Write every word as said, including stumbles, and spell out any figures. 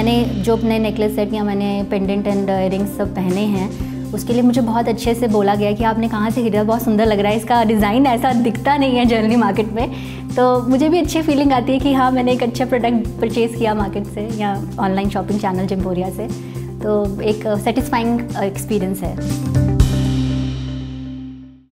मैंने जो अपने नेकलेस सेट या मैंने पेंडेंट एंड इयरिंग्स सब पहने हैं उसके लिए मुझे बहुत अच्छे से बोला गया कि आपने कहाँ से खरीदा, बहुत सुंदर लग रहा है, इसका डिज़ाइन ऐसा दिखता नहीं है जनरली मार्केट में। तो मुझे भी अच्छी फीलिंग आती है कि हाँ मैंने एक अच्छा प्रोडक्ट परचेज़ किया मार्केट से या ऑनलाइन शॉपिंग चैनल जेम्पोरिया से, तो एक सेटिस्फाइंग एक्सपीरियंस है।